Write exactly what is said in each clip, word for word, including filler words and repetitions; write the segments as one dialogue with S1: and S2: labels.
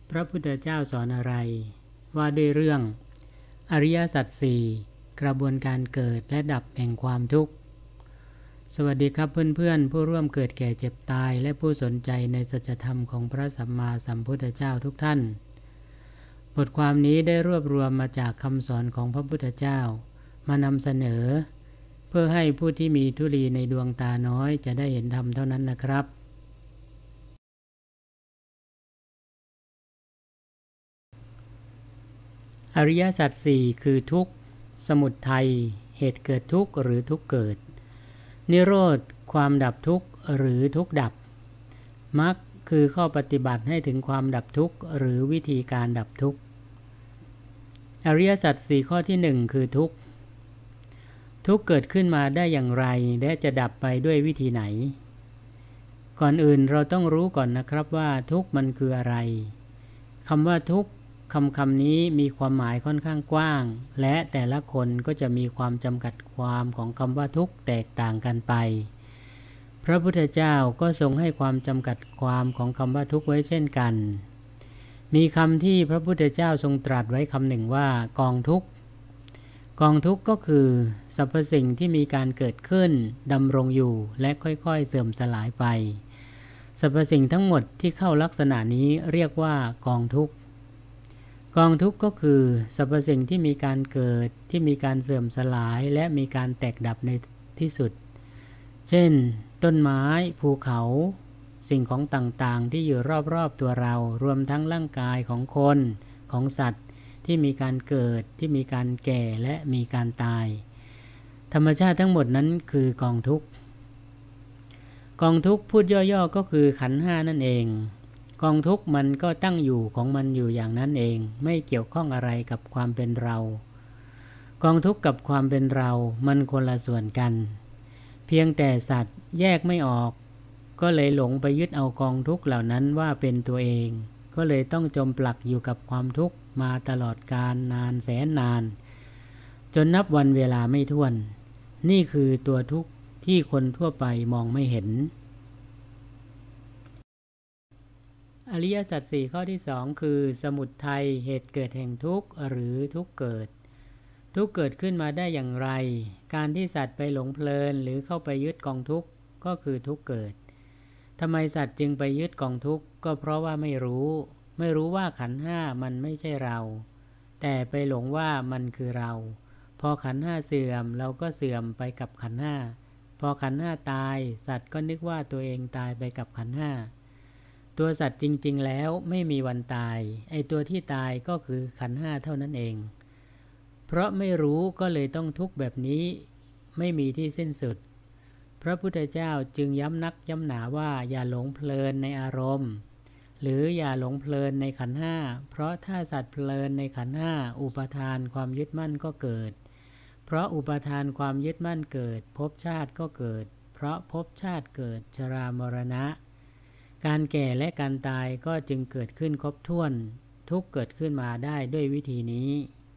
S1: พระพุทธเจ้าสอนอะไรว่าด้วยเรื่องอริยสัจสี่กระบวนการเกิดและดับแห่งความทุกข์สวัสดีครับเพื่อนๆผู้ร่วมเกิดแก่เจ็บตายและผู้สนใจในสัจธรรมของพระสัมมาสัมพุทธเจ้าทุกท่านบทความนี้ได้รวบรวมมาจากคำสอนของพระพุทธเจ้ามานำเสนอเพื่อให้ผู้ที่มีธุลีในดวงตาน้อยจะได้เห็นธรรมเท่านั้นนะครับอริยสัจสี่คือทุกข์สมุทัยเหตุเกิดทุกข์หรือทุกข์เกิดนิโรธความดับทุกข์หรือทุกข์ดับมรรคคือข้อปฏิบัติให้ถึงความดับทุกข์หรือวิธีการดับทุกข์อริยสัจสี่ข้อที่หนึ่งคือทุกข์ทุกข์เกิดขึ้นมาได้อย่างไรและจะดับไปด้วยวิธีไหนก่อนอื่นเราต้องรู้ก่อนนะครับว่าทุกข์มันคืออะไรคำว่าทุกข์คำคำนี้มีความหมายค่อนข้างกว้างและแต่ละคนก็จะมีความจำกัดความของคำว่าทุกข์แตกต่างกันไปพระพุทธเจ้าก็ทรงให้ความจำกัดความของคำว่าทุกข์ไว้เช่นกันมีคำที่พระพุทธเจ้าทรงตรัสไว้คำหนึ่งว่ากองทุกข์กองทุกข์ก็คือสรรพสิ่งที่มีการเกิดขึ้นดำรงอยู่และค่อยๆเสื่อมสลายไปสรรพสิ่งทั้งหมดที่เข้าลักษณะนี้เรียกว่ากองทุกข์กองทุกข์ก็คือสรรพสิ่งที่มีการเกิดที่มีการเสื่อมสลายและมีการแตกดับในที่สุดเช่นต้นไม้ภูเขาสิ่งของต่างๆที่อยู่รอบๆตัวเรารวมทั้งร่างกายของคนของสัตว์ที่มีการเกิดที่มีการแก่และมีการตายธรรมชาติทั้งหมดนั้นคือกองทุกข์กองทุกข์พูดย่อๆก็คือขันธ์ห้านั่นเองกองทุกข์มันก็ตั้งอยู่ของมันอยู่อย่างนั้นเองไม่เกี่ยวข้องอะไรกับความเป็นเรากองทุกข์กับความเป็นเรามันคนละส่วนกันเพียงแต่สัตว์แยกไม่ออกก็เลยหลงไปยึดเอากองทุกข์เหล่านั้นว่าเป็นตัวเองก็เลยต้องจมปลักอยู่กับความทุกข์มาตลอดกาลนานแสนนานจนนับวันเวลาไม่ถ้วนนี่คือตัวทุกข์ที่คนทั่วไปมองไม่เห็นอริยสัจสี่ข้อที่สองคือสมุทัยเหตุเกิดแห่งทุกข์หรือทุกข์เกิดทุกข์เกิดขึ้นมาได้อย่างไรการที่สัตว์ไปหลงเพลินหรือเข้าไปยึดกองทุกข์ก็คือทุกข์เกิดทำไมสัตว์จึงไปยึดกองทุกข์ก็เพราะว่าไม่รู้ไม่รู้ว่าขันธ์ห้ามันไม่ใช่เราแต่ไปหลงว่ามันคือเราพอขันธ์ห้าเสื่อมเราก็เสื่อมไปกับขันธ์ห้าพอขันธ์ห้าตายสัตว์ก็นึกว่าตัวเองตายไปกับขันธ์ห้าตัวสัตว์จริงๆแล้วไม่มีวันตายไอ้ตัวที่ตายก็คือขันธ์ห้าเท่านั้นเองเพราะไม่รู้ก็เลยต้องทุกข์แบบนี้ไม่มีที่สิ้นสุดพระพุทธเจ้าจึงย้ำนักย้ำหนาว่าอย่าหลงเพลินในอารมณ์หรืออย่าหลงเพลินในขันธ์ห้าเพราะถ้าสัตว์เพลินในขันธ์ห้าอุปทานความยึดมั่นก็เกิดเพราะอุปทานความยึดมั่นเกิดภพชาติก็เกิดเพราะภพชาติเกิดชรามรณะการแก่และการตายก็จึงเกิดขึ้นครบถ้วนทุกข์เกิดขึ้นมาได้ด้วยวิธีนี้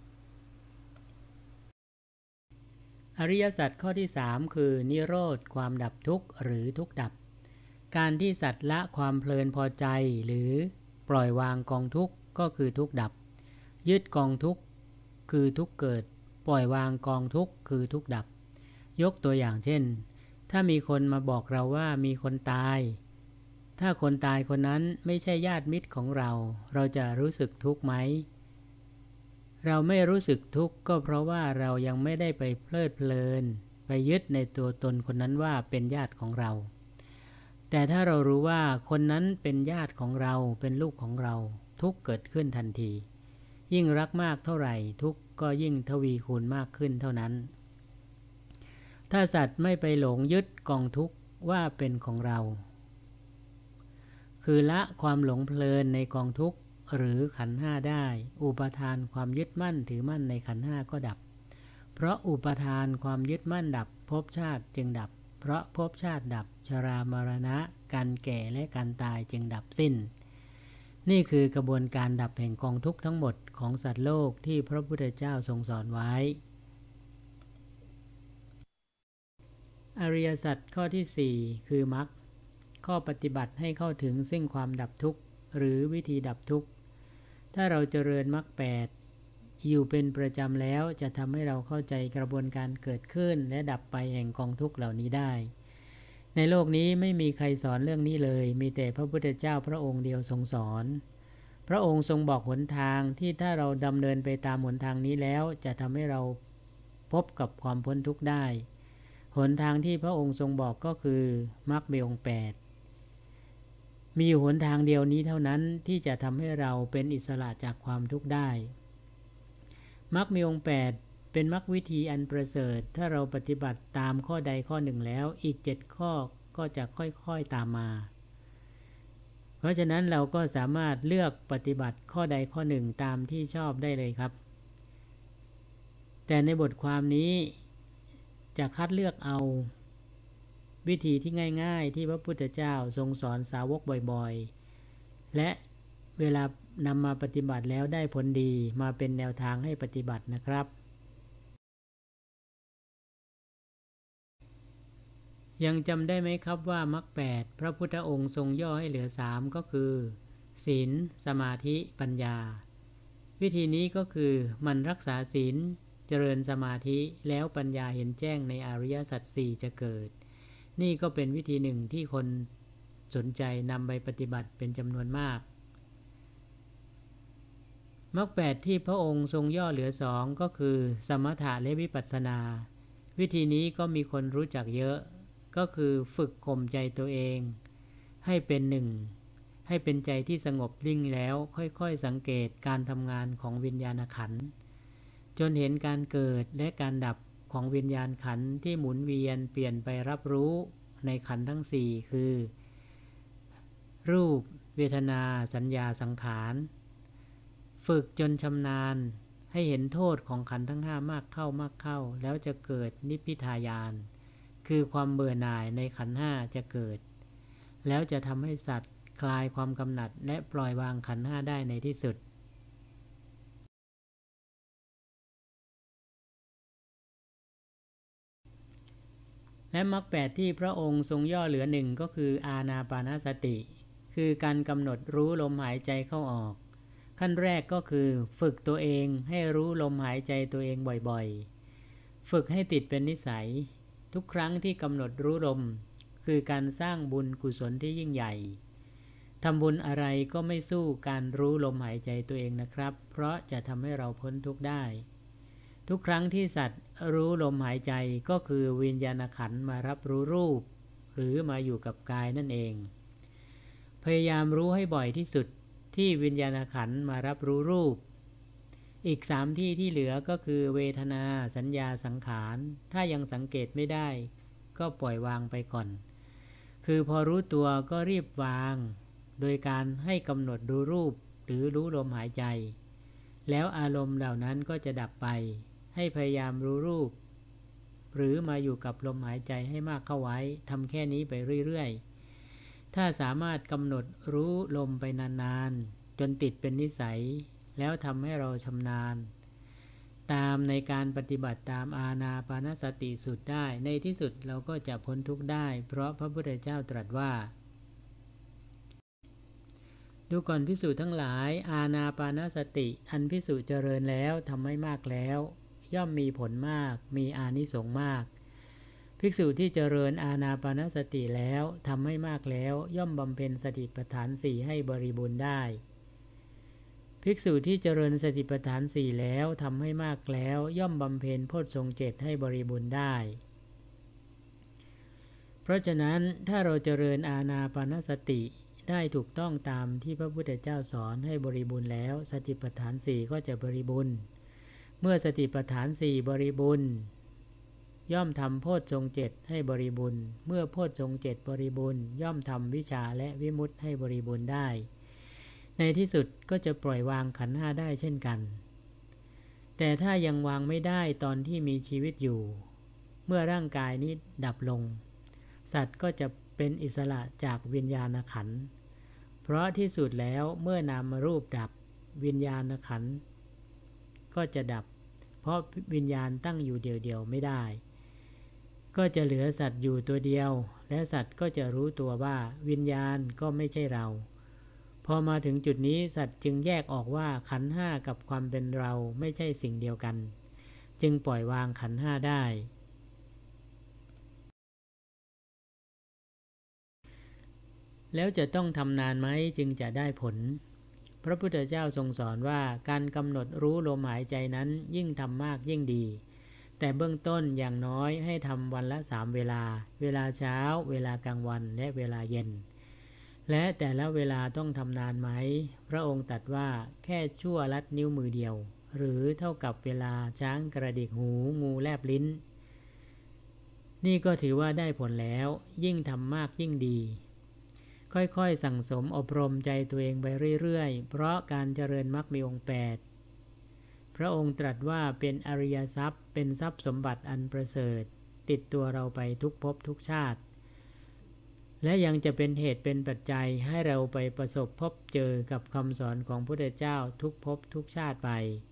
S1: อริยสัจข้อที่สามคือนิโรธความดับทุกข์หรือทุกข์ดับการที่สัตว์ละความเพลินพอใจหรือปล่อยวางกองทุกข์ก็คือทุกข์ดับยึดกองทุกข์คือทุกข์เกิดปล่อยวางกองทุกข์คือทุกข์ดับยกตัวอย่างเช่นถ้ามีคนมาบอกเราว่ามีคนตายถ้าคนตายคนนั้นไม่ใช่ญาติมิตรของเราเราจะรู้สึกทุกข์ไหมเราไม่รู้สึกทุกข์ก็เพราะว่าเรายังไม่ได้ไปเพลิดเพลินไปยึดในตัวตนคนนั้นว่าเป็นญาติของเราแต่ถ้าเรารู้ว่าคนนั้นเป็นญาติของเราเป็นลูกของเราทุกข์เกิดขึ้นทันทียิ่งรักมากเท่าไหร่ทุกข์ก็ยิ่งทวีคูณมากขึ้นเท่านั้นถ้าสัตว์ไม่ไปหลงยึดกองทุกข์ว่าเป็นของเราคือละความหลงเพลินในกองทุกข์หรือขันธ์ห้าได้อุปทานความยึดมั่นถือมั่นในขันธ์ห้าก็ดับเพราะอุปทานความยึดมั่นดับภพชาติจึงดับเพราะภพชาติดับชรามรณะการแก่และการตายจึงดับสิ้นนี่คือกระบวนการดับแห่งกองทุกข์ทั้งหมดของสัตว์โลกที่พระพุทธเจ้าทรงสอนไว้อริยสัจข้อที่สี่คือมรรคข้อปฏิบัติให้เข้าถึงซึ่งความดับทุกข์หรือวิธีดับทุกข์ถ้าเราเจริญมรรคแปดอยู่เป็นประจำแล้วจะทำให้เราเข้าใจกระบวนการเกิดขึ้นและดับไปแห่งกองทุกข์เหล่านี้ได้ในโลกนี้ไม่มีใครสอนเรื่องนี้เลยมีแต่พระพุทธเจ้าพระองค์เดียวทรงสอนพระองค์ทรงบอกหนทางที่ถ้าเราดำเนินไปตามหนทางนี้แล้วจะทำให้เราพบกับความพ้นทุกข์ได้หนทางที่พระองค์ทรงบอกก็คือมรรคมีองค์แปดมีอยู่หนทางเดียวนี้เท่านั้นที่จะทำให้เราเป็นอิสระจากความทุกข์ได้มรรคมีองค์แปดเป็นมรรควิธีอันประเสริฐถ้าเราปฏิบัติตามข้อใดข้อหนึ่งแล้วอีกเจ็ดข้อก็จะค่อยๆตามมาเพราะฉะนั้นเราก็สามารถเลือกปฏิบัติข้อใดข้อหนึ่งตามที่ชอบได้เลยครับแต่ในบทความนี้จะคัดเลือกเอาวิธีที่ง่ายๆที่พระพุทธเจ้าทรงสอนสาวกบ่อยๆและเวลานำมาปฏิบัติแล้วได้ผลดีมาเป็นแนวทางให้ปฏิบัตินะครับยังจำได้ไหมครับว่ามรรคแปดพระพุทธองค์ทรงย่อให้เหลือสามก็คือศีลสมาธิปัญญาวิธีนี้ก็คือมันรักษาศีลเจริญสมาธิแล้วปัญญาเห็นแจ้งในอริยสัจสี่จะเกิดนี่ก็เป็นวิธีหนึ่งที่คนสนใจนำไปปฏิบัติเป็นจำนวนมากมรรคแปดที่พระองค์ทรงย่อเหลือสองก็คือสมถะและวิปัสสนาวิธีนี้ก็มีคนรู้จักเยอะก็คือฝึกข่มใจตัวเองให้เป็นหนึ่งให้เป็นใจที่สงบนิ่งแล้วค่อยๆสังเกตการทำงานของวิญญาณขันธ์จนเห็นการเกิดและการดับของวิญญาณขันธ์ที่หมุนเวียนเปลี่ยนไปรับรู้ในขันธ์ทั้งสี่คือรูปเวทนาสัญญาสังขารฝึกจนชำนาญให้เห็นโทษของขันธ์ทั้งห้ามากเข้ามากเข้าแล้วจะเกิดนิพพิทายานคือความเบื่อหน่ายในขันธ์ห้าจะเกิดแล้วจะทำให้สัตว์คลายความกำหนัดและปล่อยวางขันธ์ห้าได้ในที่สุดและมรรคแปดที่พระองค์ทรงย่อเหลือหนึ่งก็คืออานาปานสติคือการกำหนดรู้ลมหายใจเข้าออกขั้นแรกก็คือฝึกตัวเองให้รู้ลมหายใจตัวเองบ่อยๆฝึกให้ติดเป็นนิสัยทุกครั้งที่กำหนดรู้ลมคือการสร้างบุญกุศลที่ยิ่งใหญ่ทำบุญอะไรก็ไม่สู้การรู้ลมหายใจตัวเองนะครับเพราะจะทำให้เราพ้นทุกข์ได้ทุกครั้งที่สัตว์รู้ลมหายใจก็คือวิญญาณขันธ์มารับรู้รูปหรือมาอยู่กับกายนั่นเองพยายามรู้ให้บ่อยที่สุดที่วิญญาณขันธ์มารับรู้รูปอีกสามที่ที่เหลือก็คือเวทนาสัญญาสังขารถ้ายังสังเกตไม่ได้ก็ปล่อยวางไปก่อนคือพอรู้ตัวก็รีบวางโดยการให้กำหนดดูรูปหรือรู้ลมหายใจแล้วอารมณ์เหล่านั้นก็จะดับไปให้พยายามรู้รูปหรือมาอยู่กับลมหายใจให้มากเข้าไว้ทำแค่นี้ไปเรื่อยๆถ้าสามารถกำหนดรู้ลมไปนานๆจนติดเป็นนิสัยแล้วทำให้เราชำนาญตามในการปฏิบัติตามอานาปานสติสุดได้ในที่สุดเราก็จะพ้นทุกข์ได้เพราะพระพุทธเจ้าตรัสว่าดูก่อนภิกษุทั้งหลายอานาปานสติอันภิกษุเจริญแล้วทำให้มากแล้วย่อมมีผลมากมีอานิสงส์มากภิกษุที่เจริญอานาปานสติแล้วทำให้มากแล้วย่อมบำเพ็ญสติปัฏฐานสี่ให้บริบูรณ์ได้ภิกษุที่เจริญสติปัฏฐานสี่แล้วทำให้มากแล้วย่อมบำเพ็ญโพชฌงค์เจ็ดให้บริบูรณ์ได้เพราะฉะนั้นถ้าเราเจริญอานาปานสติได้ถูกต้องตามที่พระพุทธเจ้าสอนให้บริบูรณ์แล้วสติปัฏฐานสี่ก็จะบริบูรณ์เมื่อสติปัฏฐานสี่บริบูรณ์ย่อมทำโพชฌงค์เจ็ดให้บริบูรณ์เมื่อโพชฌงค์เจ็ดบริบูรณ์ย่อมทำวิชาและวิมุตติให้บริบูรณ์ได้ในที่สุดก็จะปล่อยวางขันธ์ห้าได้เช่นกันแต่ถ้ายังวางไม่ได้ตอนที่มีชีวิตอยู่เมื่อร่างกายนี้ดับลงสัตว์ก็จะเป็นอิสระจากวิญญาณขันธ์เพราะที่สุดแล้วเมื่อนามรูปดับวิญญาณขันธ์ก็จะดับเพราะวิญญาณตั้งอยู่เดียวๆไม่ได้ก็จะเหลือสัตว์อยู่ตัวเดียวและสัตว์ก็จะรู้ตัวว่าวิญญาณก็ไม่ใช่เราพอมาถึงจุดนี้สัตว์จึงแยกออกว่าขันธ์ห้ากับความเป็นเราไม่ใช่สิ่งเดียวกันจึงปล่อยวางขันธ์ห้าได้แล้วจะต้องทำนานไหมจึงจะได้ผลพระพุทธเจ้าทรงสอนว่าการกำหนดรู้ลมหายใจนั้นยิ่งทำมากยิ่งดีแต่เบื้องต้นอย่างน้อยให้ทำวันละสามเวลาเวลาเช้าเวลากลางวันและเวลาเย็นและแต่ละเวลาต้องทำนานไหมพระองค์ตรัสว่าแค่ชั่วลัดนิ้วมือเดียวหรือเท่ากับเวลาช้างกระดิกหูงูแลบลิ้นนี่ก็ถือว่าได้ผลแล้วยิ่งทำมากยิ่งดีค่อยๆสั่งสมอบรมใจตัวเองไปเรื่อยๆเพราะการเจริญมรรคมีองค์แปดพระองค์ตรัสว่าเป็นอริยทรัพย์เป็นทรัพย์สมบัติอันประเสริฐติดตัวเราไปทุกภพทุกชาติและยังจะเป็นเหตุเป็นปัจจัยให้เราไปประสบพบเจอกับคำสอนของพระพุทธเจ้าทุกภพทุกชาติไป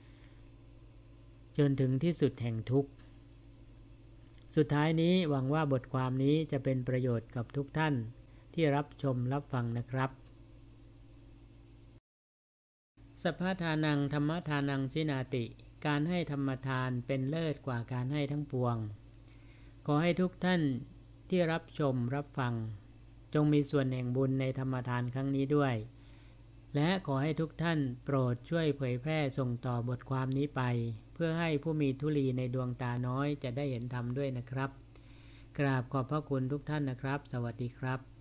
S1: จนถึงที่สุดแห่งทุกข์สุดท้ายนี้หวังว่าบทความนี้จะเป็นประโยชน์กับทุกท่านที่รับชมรับฟังนะครับสัพพทานังธรรมทานังชินาติการให้ธรรมทานเป็นเลิศกว่าการให้ทั้งปวงขอให้ทุกท่านที่รับชมรับฟังจงมีส่วนแห่งบุญในธรรมทานครั้งนี้ด้วยและขอให้ทุกท่านโปรดช่วยเผยแพร่ส่งต่อบทความนี้ไปเพื่อให้ผู้มีธุลีในดวงตาน้อยจะได้เห็นธรรมด้วยนะครับกราบขอบพระคุณทุกท่านนะครับสวัสดีครับ